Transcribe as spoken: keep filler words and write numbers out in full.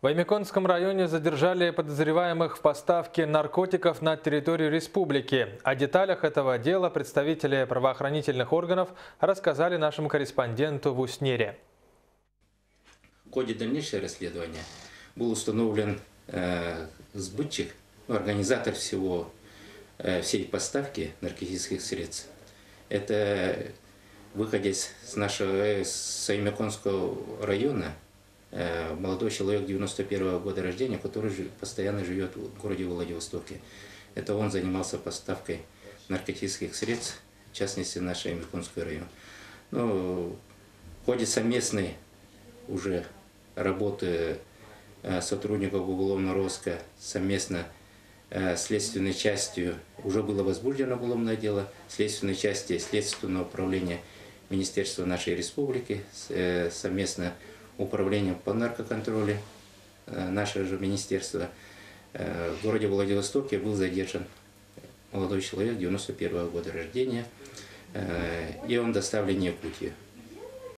В Аймяконском районе задержали подозреваемых в поставке наркотиков на территорию республики. О деталях этого дела представители правоохранительных органов рассказали нашему корреспонденту в Уснере. В ходе дальнейшего расследования был установлен э, сбытчик, ну, организатор всего, э, всей поставки наркотических средств. Это выходец с нашего с Аймяконского района, э, молодой человек девяносто первого года рождения, который постоянно живет в городе Владивостоке. Это он занимался поставкой наркотических средств, в частности, в наш Аймяконский район. Ну, в ходе совместной уже работы сотрудников уголовного розыска совместно с следственной частью уже было возбуждено уголовное дело, следственной части Следственного управления Министерства нашей республики, совместно управлением по наркоконтролю нашего же министерства. В городе Владивостоке был задержан молодой человек девяносто первого года рождения, и он доставлен в Якутию.